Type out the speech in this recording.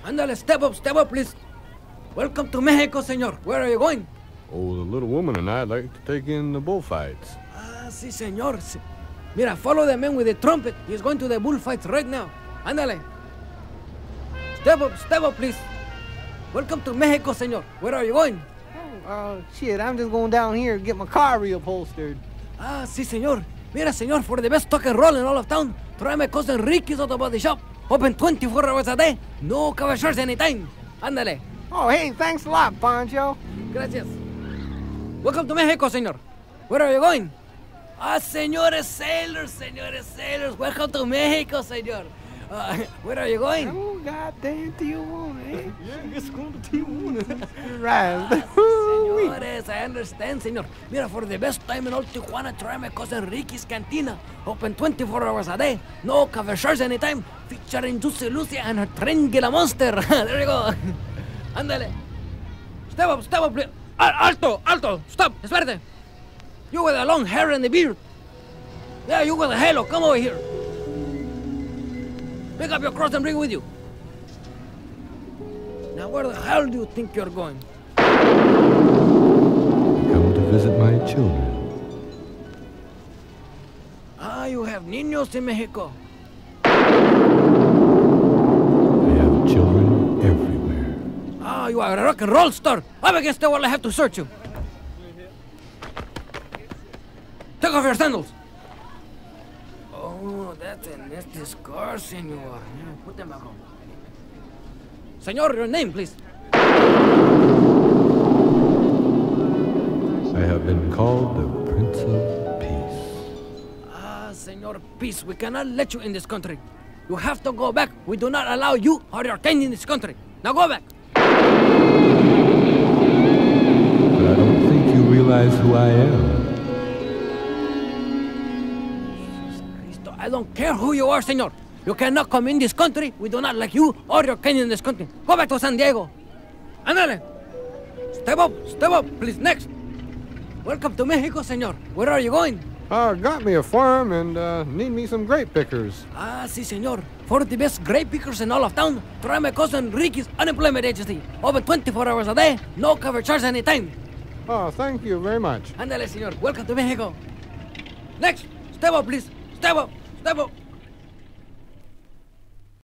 Ándale, step up, please. Welcome to Mexico, señor. Where are you going? Oh, the little woman and I'd like to take in the bullfights. Ah, sí, señor. Sí. Mira, follow the man with the trumpet. He's going to the bullfights right now. Ándale. Step up, please. Welcome to Mexico, señor. Where are you going? Shit, I'm just going down here to get my car reupholstered. Ah, sí, señor. Mira, señor, for the best stock and roll in all of town, tráeme Cousin Ricky's Auto Body Shop. Open 24 hours a day. No cover charge anytime. Ándale. Oh, hey, thanks a lot, Pancho. Gracias. Welcome to Mexico, señor. Where are you going? Ah, señores sailors. Welcome to Mexico, señor. Where are you going? Oh, goddamn Tijuana, eh? Yeah, it's going to Tijuana. You're right. Señores, I understand, señor. Mira, for the best time in all Tijuana, try my cousin Ricky's Cantina. Open 24 hours a day. No cover charge anytime. Featuring Juicy Lucy and her Trenguila Monster. There you go. Ándale. Step up, please. Alto. Stop. Espérate. You with the long hair and the beard. Yeah, you with the halo. Come over here. Pick up your cross and bring it with you. Now, where the hell do you think you're going? Come to visit my children. Ah, you have niños in Mexico. I have children everywhere. Ah, you are a rock and roll star. I'm against the wall. I have to search you. Take off your sandals. Oh, that's a nasty scar, senor. Yeah, put them back on. Senor, your name, please. I have been called the Prince of Peace. Ah, Senor Peace, we cannot let you in this country. You have to go back. We do not allow you or your kind in this country. Now go back. But I don't think you realize who I am. I don't care who you are, senor. You cannot come in this country. We do not like you or your kind in this country. Go back to San Diego. Ándale. Step up, please. Next. Welcome to Mexico, senor. Where are you going? Got me a farm and need me some grape pickers. Ah, sí, senor. For the best grape pickers in all of town, try my cousin Ricky's Unemployment Agency. Open 24 hours a day. No cover charge anytime. Oh, thank you very much. Ándale, senor. Welcome to Mexico. Next. Step up, please. Step up.